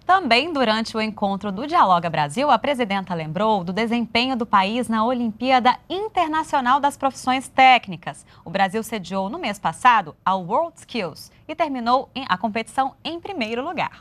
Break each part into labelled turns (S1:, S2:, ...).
S1: Também durante o encontro do Dialoga Brasil, a presidenta lembrou do desempenho do país na Olimpíada Internacional das Profissões Técnicas. O Brasil sediou no mês passado a World Skills e terminou a competição em primeiro lugar.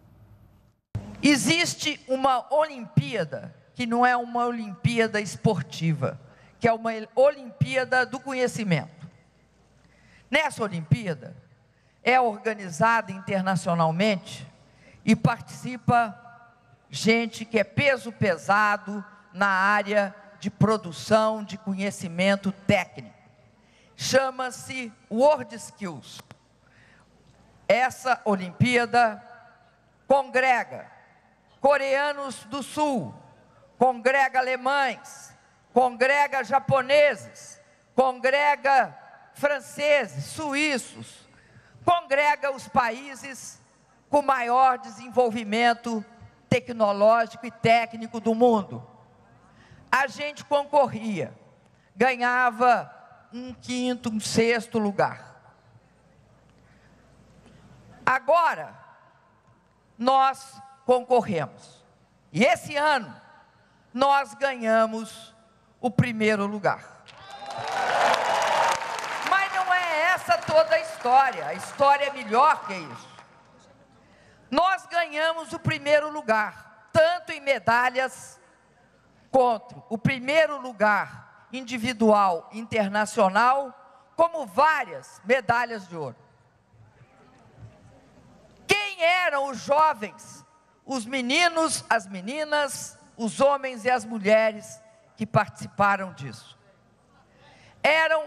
S2: Existe uma Olimpíada que não é uma Olimpíada esportiva, que é uma Olimpíada do conhecimento. Nessa Olimpíada, é organizada internacionalmente e participa gente que é peso pesado na área de produção de conhecimento técnico. Chama-se World Skills. Essa Olimpíada congrega coreanos do Sul, congrega alemães, congrega japoneses, congrega franceses, suíços, congrega os países com maior desenvolvimento tecnológico e técnico do mundo. A gente concorria, ganhava um quinto, um sexto lugar. Agora, nós concorremos. E esse ano, nós ganhamos o primeiro lugar. Mas não é essa toda a história é melhor que isso. Nós ganhamos o primeiro lugar, tanto em medalhas, quanto o primeiro lugar individual internacional, como várias medalhas de ouro. Quem eram os jovens, os meninos, as meninas, os homens e as mulheres que participaram disso? Eram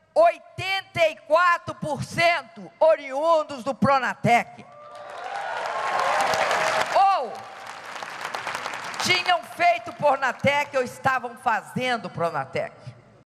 S2: 84% oriundos do Pronatec. Ou tinham feito Pronatec ou estavam fazendo Pronatec.